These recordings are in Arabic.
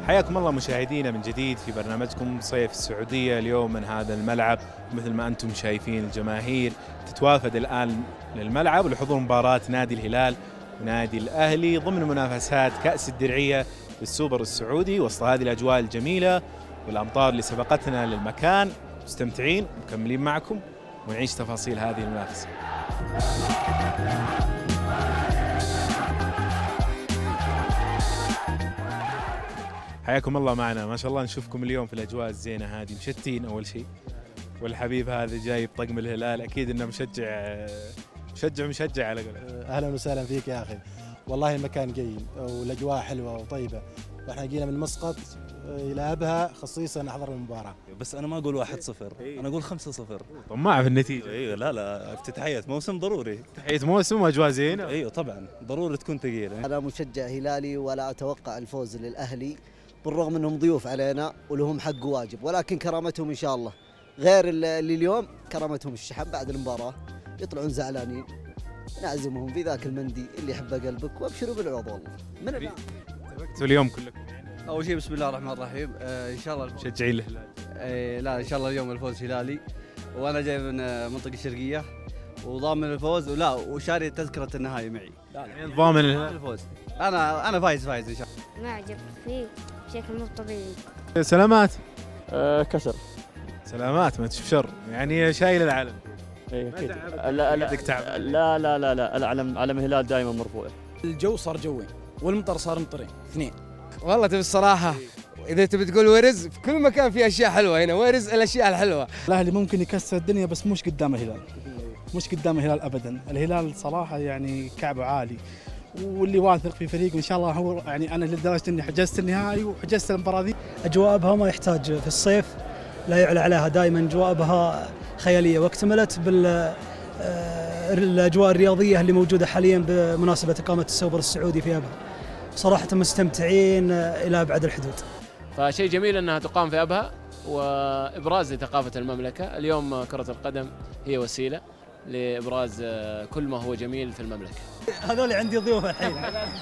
حياكم الله مشاهدينا من جديد في برنامجكم صيف السعودية. اليوم من هذا الملعب مثل ما أنتم شايفين الجماهير تتوافد الآن للملعب لحضور مباراة نادي الهلال ونادي الأهلي ضمن منافسات كأس الدرعية بالسوبر السعودي. وسط هذه الأجواء الجميلة والأمطار اللي سبقتنا للمكان مستمتعين مكملين معكم ونعيش تفاصيل هذه المنافسة. حياكم الله معنا، ما شاء الله نشوفكم اليوم في الأجواء الزينة هذه، مشتين أول شيء، والحبيب هذا جايب طقم الهلال، أكيد إنه مشجع على قولك. أهلا وسهلا فيك يا أخي، والله المكان جيد والأجواء حلوة وطيبة، وإحنا جينا من مسقط إلى أبها خصيصا نحضر المباراة. بس أنا ما أقول 1-0، أنا أقول 5-0. طماع في النتيجة. ايوه لا افتتاحية موسم ضروري. افتتاحية موسم وأجواء زينة. ايوه طبعا ضروري تكون ثقيلة. أنا مشجع هلالي ولا أتوقع الفوز للأهلي بالرغم أنهم ضيوف علينا ولهم حق وواجب، ولكن كرامتهم إن شاء الله غير اللي اليوم كرامتهم الشحن بعد المباراة يطلعون زعلانين، نعزمهم في ذاك المندي اللي يحب قلبك وابشروا بالعوض والله من الآن. تبكتوا اليوم كلكم يعني. أول شيء بسم الله الرحمن الرحيم، إن شاء الله مشجعين الهلال. لا إن شاء الله اليوم الفوز هلالي، وأنا جاي من منطقة الشرقية وضامن الفوز وشاري تذكرة النهائي معي. يعني ضامن الفوز. أنا فايز إن شاء الله. معجب فيه بشكل مو طبيعي. سلامات. كسر. سلامات ما تشوف شر، يعني شايل العلم. ايه اكيد. يدك تعب. لا العلم علم الهلال دائما مرفوع. الجو صار جوي والمطر صار مطرين اثنين. والله تبي الصراحة إذا تبي تقول ورز في كل مكان في أشياء حلوة، هنا ورز الأشياء الحلوة. الأهلي ممكن يكسر الدنيا بس مش قدام الهلال، مش قدام الهلال أبدا. الهلال صراحة يعني كعبه عالي واللي واثق في فريق وإن شاء الله هو يعني أنا لدرجة إني حجزت النهائي وحجزت المباراة ذي. أجواء أبها ما يحتاج في الصيف لا يعلى عليها، دائما أجواء أبها خيالية، واكتملت بالأجواء الرياضية اللي موجودة حاليا بمناسبة إقامة السوبر السعودي في أبها. صراحة مستمتعين إلى أبعد الحدود. فشيء جميل أنها تقام في أبها وإبراز لثقافة المملكة. اليوم كرة القدم هي وسيلة لإبراز كل ما هو جميل في المملكة. هذول عندي ضيوف الحين.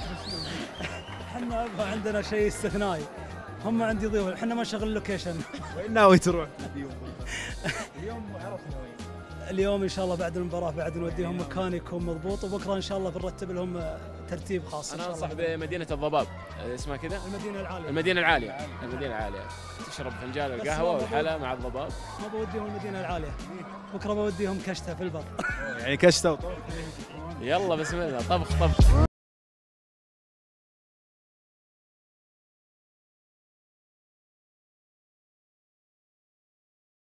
احنا أبها عندنا شيء استثنائي، هم عندي ضيوف، احنا ما نشغل لوكيشن. وين ناوي تروح؟ اليوم عرفنا وين. اليوم ان شاء الله بعد المباراه بعد نوديهم مكان يكون مضبوط، وبكره ان شاء الله بنرتب لهم ترتيب خاص. انا انصح بمدينه الضباب، اسمها كذا المدينه العاليه. تشرب فنجان القهوه والحلا مع الضباب. ما بوديهم المدينه العاليه، بكره بوديهم كشته في البر. يعني كشته وطبخ. يلا بسم الله طبخ.